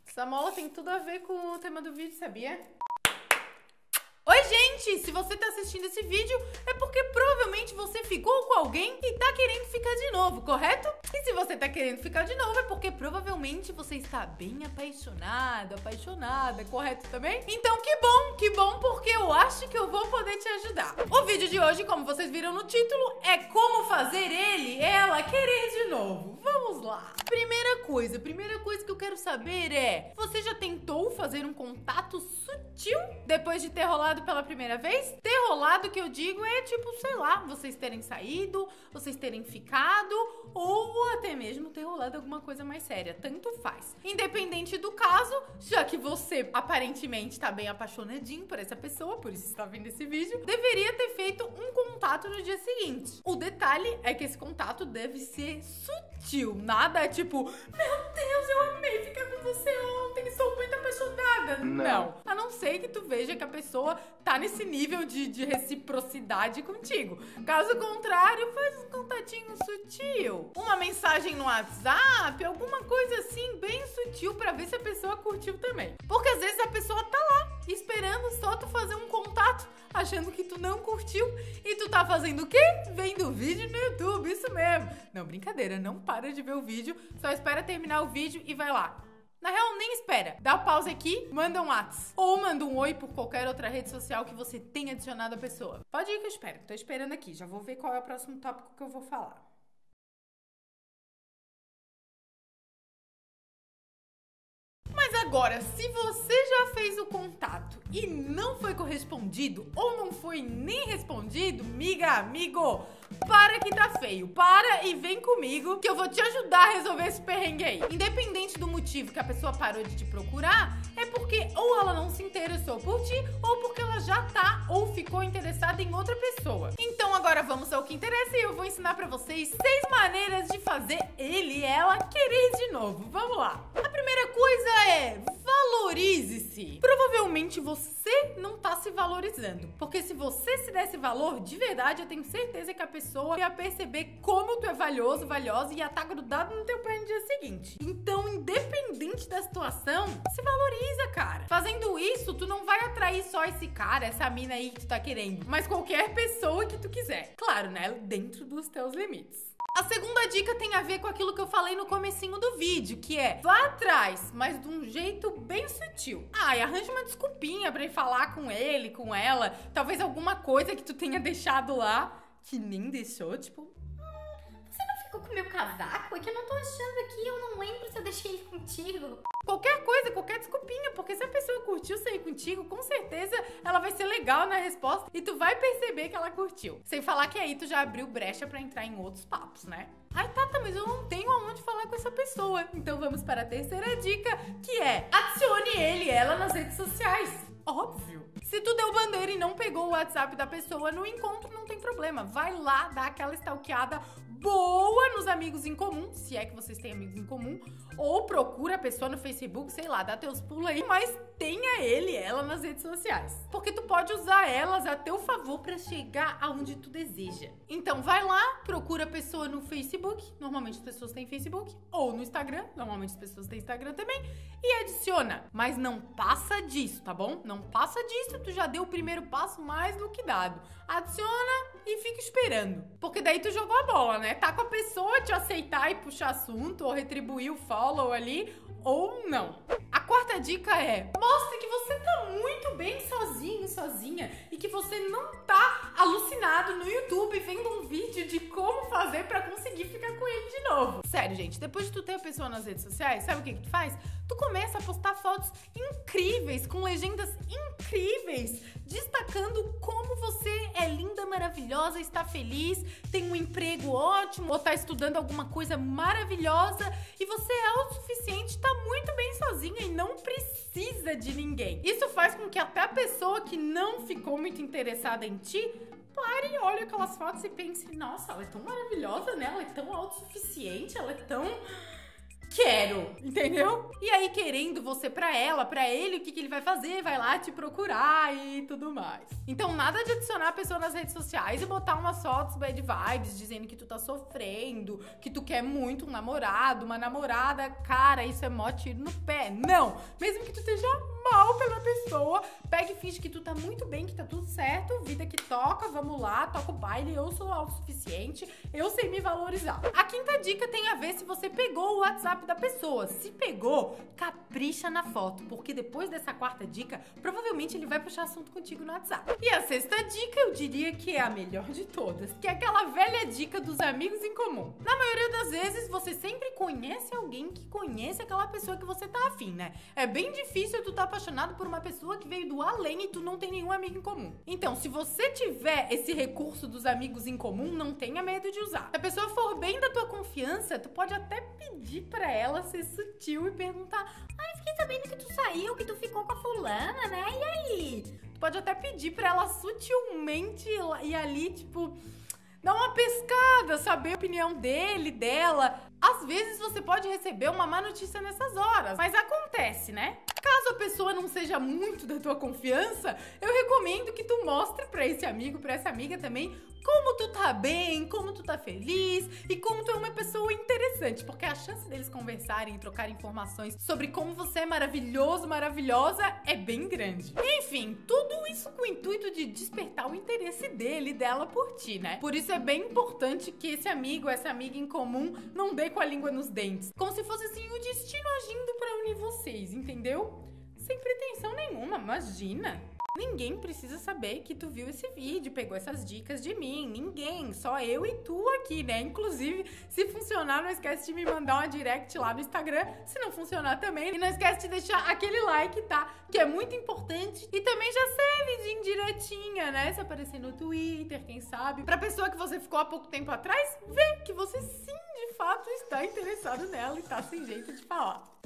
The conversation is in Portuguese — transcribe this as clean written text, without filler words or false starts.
Essa mola tem tudo a ver com o tema do vídeo, sabia? Oi, gente! Se você tá assistindo esse vídeo, é porque provavelmente você ficou com alguém e tá querendo ficar de novo, correto? E se você tá querendo ficar de novo, é porque provavelmente você está bem apaixonado, apaixonada, correto também? Então que bom, porque eu acho que eu vou poder te ajudar. O vídeo de hoje, como vocês viram no título, é como fazer ela querer de novo. Vamos lá! Primeira coisa que eu quero saber é: você já tentou fazer um contato sutil depois de ter rolado pela primeira vez? Ter rolado, que eu digo, é tipo, sei lá, vocês terem saído, vocês terem ficado, ou até mesmo ter rolado alguma coisa mais séria. Tanto faz. Independente do caso, já que você aparentemente tá bem apaixonadinho por essa pessoa, por isso está vendo esse vídeo, deveria ter feito um contato no dia seguinte. O detalhe é que esse contato deve ser sutil. Nada é tipo, meu Deus, eu amei ficar com você ontem, estou muito apaixonada. Não. A não ser que tu veja que a pessoa tá nesse nível de reciprocidade contigo. Caso contrário, faz um contatinho sutil. Uma mensagem no WhatsApp, alguma coisa assim bem sutil pra ver se a pessoa curtiu também. Porque às vezes a pessoa tá lá esperando só tu fazer um contato, achando que tu não curtiu, e tu tá fazendo o quê? Vendo o vídeo no YouTube, isso mesmo. Não, brincadeira, não para de ver o vídeo, só espera terminar o vídeo e vai lá. Na real, nem espera. Dá pausa aqui, manda um WhatsApp. Ou manda um oi por qualquer outra rede social que você tenha adicionado a pessoa. Pode ir que eu espero. Tô esperando aqui. Já vou ver qual é o próximo tópico que eu vou falar. Mas agora, se você já fez o contato e não foi correspondido ou não foi nem respondido, miga, amigo, para que tá feio. Para e vem comigo que eu vou te ajudar a resolver esse perrengue aí. Independente do motivo que a pessoa parou de te procurar, é porque ou ela não se interessou por ti ou porque ela já tá ou ficou interessada em outra pessoa. Então agora vamos ao que interessa e eu vou ensinar pra vocês 6 maneiras de fazer ele e ela querer de novo. Vamos lá. A primeira coisa é: valorize-se. Provavelmente você não tá se valorizando, porque se você se desse valor de verdade, eu tenho certeza que a pessoa ia perceber como tu é valioso, valiosa e ia estar grudado no teu pé no dia seguinte. Então, independente da situação, se valoriza, cara. Fazendo isso, tu não vai atrair só esse cara, essa mina aí que tu tá querendo, mas qualquer pessoa que tu quiser. Claro, né? Dentro dos teus limites. A segunda dica tem a ver com aquilo que eu falei no comecinho do vídeo, que é: vá atrás, mas de um jeito bem sutil. E arranja uma desculpinha pra ir falar com ele, com ela, talvez alguma coisa que tu tenha deixado lá, que nem deixou, tipo: você não ficou com o meu casaco? É que eu não tô achando aqui, eu não lembro se eu deixei ele contigo. Qualquer coisa, qualquer desculpinha, porque se a pessoa curtiu sair contigo, com certeza ela vai ser legal na resposta e tu vai perceber que ela curtiu. Sem falar que aí tu já abriu brecha pra entrar em outros papos, né? Tata, mas eu não tenho aonde falar com essa pessoa. Então vamos para a terceira dica, que é: adicione ele e ela nas redes sociais. Óbvio. Se tu deu bandeira e não pegou o WhatsApp da pessoa no encontro, não tem problema. Vai lá, dá aquela stalkeada boa nos amigos em comum, se é que vocês têm amigos em comum, ou procura a pessoa no Facebook, sei lá, dá teus pulos aí, mas tenha ele e ela nas redes sociais. Porque tu pode usar elas a teu favor pra chegar aonde tu deseja. Então vai lá, procura a pessoa no Facebook, normalmente as pessoas têm Facebook, ou no Instagram, normalmente as pessoas têm Instagram também, e adiciona. Mas não passa disso, tá bom? Não passa disso, tu já deu o primeiro passo mais do que dado. Adiciona e fica esperando. Porque daí tu jogou a bola, né? Tá com a pessoa, te aceitar e puxar assunto, ou retribuir o follow ali, ou não. A quarta dica é: mostre que você tá muito bem sozinho, sozinha, e que você não tá alucinado no YouTube vendo um vídeo de como fazer pra conseguir ficar com ele de novo. Sério, gente, depois de tu ter a pessoa nas redes sociais, sabe o que tu faz? Tu começa a postar fotos incríveis, com legendas incríveis, destacando como você é linda, maravilhosa, está feliz, tem um emprego ótimo, ou tá estudando alguma coisa maravilhosa, e você é autossuficiente, tá muito bem sozinha e não precisa de ninguém. Isso faz com que até a pessoa que não ficou muito interessada em ti pare e olhe aquelas fotos e pense: nossa, ela é tão maravilhosa, né? Ela é tão autossuficiente, ela é tão quero, entendeu? E aí, querendo você pra ela, pra ele, o que ele vai fazer? Vai lá te procurar e tudo mais. Então, nada de adicionar a pessoa nas redes sociais e botar umas fotos bad vibes, dizendo que tu tá sofrendo, que tu quer muito um namorado, uma namorada. Cara, isso é mó tiro no pé. Não! Mesmo que tu esteja mal pela pessoa, pega e finge que tu tá muito bem, que tá tudo certo, vida que toca, vamos lá, toca o baile, eu sou autossuficiente, eu sei me valorizar. A quinta dica tem a ver se você pegou o WhatsApp da pessoa. Se pegou, capricha na foto, porque depois dessa quarta dica, provavelmente ele vai puxar assunto contigo no WhatsApp. E a sexta dica, eu diria que é a melhor de todas, que é aquela velha dica dos amigos em comum. Na maioria das vezes, você sempre conhece alguém que conhece aquela pessoa que você tá afim, né? É bem difícil tu tá apaixonado por uma pessoa que veio do além e tu não tem nenhum amigo em comum. Então, se você tiver esse recurso dos amigos em comum, não tenha medo de usar. Se a pessoa for bem da tua confiança, tu pode até pedir pra ela ser sutil e perguntar: Ai, fiquei sabendo que tu saiu, que tu ficou com a fulana, né? E aí? Tu pode até pedir pra ela sutilmente ir ali, tipo, dar uma pescada, saber a opinião dele, dela. Às vezes você pode receber uma má notícia nessas horas, mas acontece, né? Caso a pessoa não seja muito da tua confiança, eu recomendo que tu mostre pra esse amigo, pra essa amiga também, como tu tá bem, como tu tá feliz e como tu é uma pessoa interessante, porque a chance deles conversarem e trocarem informações sobre como você é maravilhoso, maravilhosa é bem grande. Enfim, tudo isso com o intuito de despertar o interesse dele e dela por ti, né? Por isso é bem importante que esse amigo, essa amiga em comum não dê com a língua nos dentes, como se fosse assim o destino agindo pra unir vocês, entendeu? Sem pretensão nenhuma, imagina! Ninguém precisa saber que tu viu esse vídeo, pegou essas dicas de mim. Ninguém, só eu e tu aqui, né? Inclusive, se funcionar, não esquece de me mandar uma direct lá no Instagram. Se não funcionar também, e não esquece de deixar aquele like, tá? Que é muito importante. E também já serve de indiretinha, né? Se aparecer no Twitter, quem sabe. Pra pessoa que você ficou há pouco tempo atrás, ver que você sim, de fato, está interessado nela e tá sem jeito de falar.